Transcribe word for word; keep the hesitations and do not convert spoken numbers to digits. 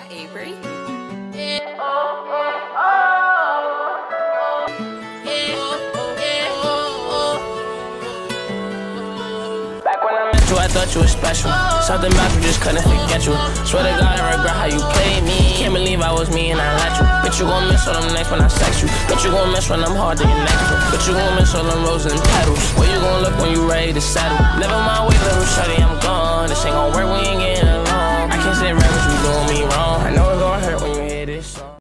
Avery. Back when I met you, I thought you were special. Something about you just couldn't forget you. Swear to God, I regret how you played me. Can't believe I was me and I let you. Bitch, you gon' miss all them nights when I sex you. Bitch, you gon' miss when I'm hard to get next to. Bitch, you gon' miss all them roses and petals. Where you gon' look when you ready to settle? Never mind, wait, little shawty, I'm gone. This ain't gon' work, we ain't